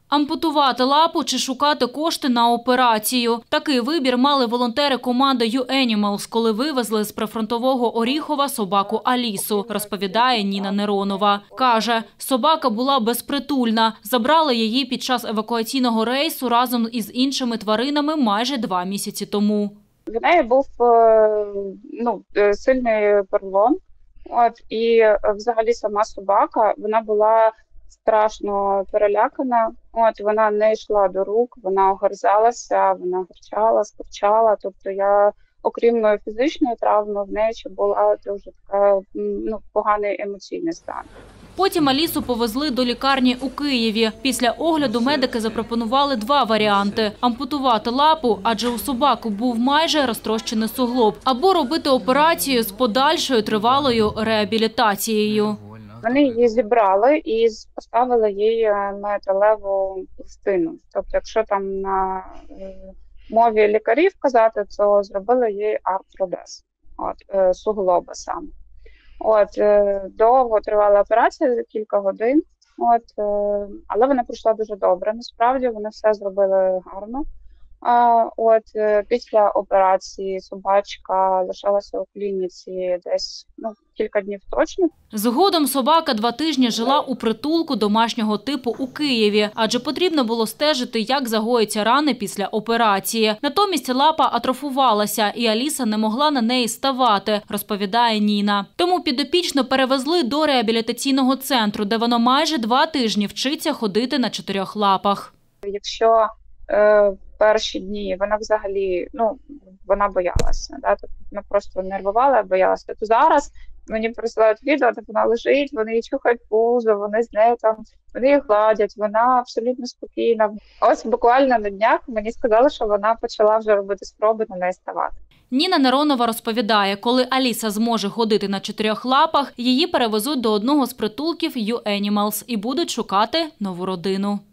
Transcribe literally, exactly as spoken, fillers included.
Ампутувати лапу чи шукати кошти на операцію. Такий вибір мали волонтери команди ю енімалс, коли вивезли з прифронтового Оріхова собаку Алісу, розповідає Ніна Неронова. Каже, собака була безпритульна. Забрали її під час евакуаційного рейсу разом із іншими тваринами майже два місяці тому. В неї був ну, сильний перелом. От, і взагалі сама собака, вона була страшно перелякана. От, вона не йшла до рук, вона огризалася, вона гарчала, скурчала. Тобто я, окрім фізичної травми, в неї ще була дуже така, ну, поганий емоційний стан. Потім Алісу повезли до лікарні у Києві. Після огляду медики запропонували два варіанти – ампутувати лапу, адже у собаку був майже розтрощений суглоб, або робити операцію з подальшою тривалою реабілітацією. Вони її зібрали і поставили їй металеву пластину. Тобто, якщо там на мові лікарів казати, то зробили їй артродез, от, суглоба саме. От, довго тривала операція, за кілька годин, от, але вона пройшла дуже добре. Насправді вони все зробили гарно. От, після операції собачка лишалася у клініці десь ну, кілька днів точно. Згодом собака два тижні жила у притулку домашнього типу у Києві, адже потрібно було стежити, як загоїться рани після операції. Натомість лапа атрофувалася, і Аліса не могла на неї ставати, розповідає Ніна. Тому підопічну перевезли до реабілітаційного центру, де вона майже два тижні вчиться ходити на чотирьох лапах. Якщо е, перші дні вона взагалі, ну, вона боялася, да? Тобто вона просто нервувала, боялася. То зараз мені присилають відео, де вона лежить, вони її чухають пузо, вони з нею там, вони її гладять, вона абсолютно спокійна. Ось буквально на днях мені сказали, що вона почала вже робити спроби на неї ставати. Ніна Неронова розповідає, коли Аліса зможе ходити на чотирьох лапах, її перевезуть до одного з притулків ю енімалс і будуть шукати нову родину.